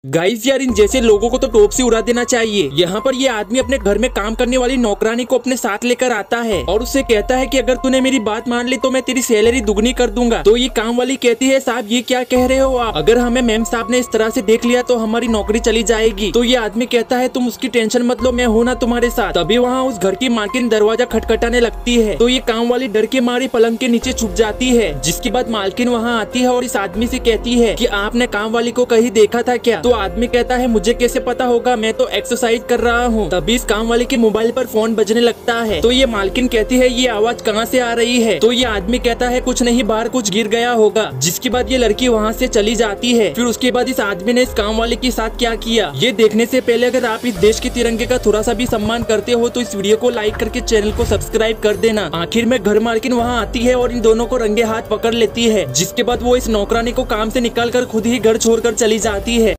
Guys यार, इन जैसे लोगों को तो टॉप से उड़ा देना चाहिए। यहाँ पर ये आदमी अपने घर में काम करने वाली नौकरानी को अपने साथ लेकर आता है और उससे कहता है कि अगर तूने मेरी बात मान ली तो मैं तेरी सैलरी दुगनी कर दूंगा। तो ये काम वाली कहती है, साहब ये क्या कह रहे हो आप? अगर हमें मैम साहब ने इस तरह से देख लिया तो हमारी नौकरी चली जाएगी। तो ये आदमी कहता है, तुम उसकी टेंशन मत लो, मैं हूँ ना तुम्हारे साथ। तभी वहाँ उस घर की मालकिन दरवाजा खटखटाने लगती है। तो ये काम वाली डर के मारी पलंग के नीचे छुप जाती है। जिसके बाद मालकिन वहाँ आती है और इस आदमी से कहती है कि आपने काम वाली को कहीं देखा था क्या? तो आदमी कहता है, मुझे कैसे पता होगा, मैं तो एक्सरसाइज कर रहा हूँ। तभी इस काम वाले के मोबाइल पर फोन बजने लगता है। तो ये मालकिन कहती है, ये आवाज कहाँ से आ रही है? तो ये आदमी कहता है, कुछ नहीं, बाहर कुछ गिर गया होगा। जिसके बाद ये लड़की वहाँ से चली जाती है। फिर उसके बाद इस आदमी ने इस काम वाले के साथ क्या किया, ये देखने से पहले अगर आप इस देश के तिरंगे का थोड़ा सा भी सम्मान करते हो तो इस वीडियो को लाइक करके चैनल को सब्सक्राइब कर देना। आखिर में घर मालकिन वहाँ आती है और इन दोनों को रंगे हाथ पकड़ लेती है। जिसके बाद वो इस नौकरानी को काम से निकाल कर खुद ही घर छोड़कर चली जाती है।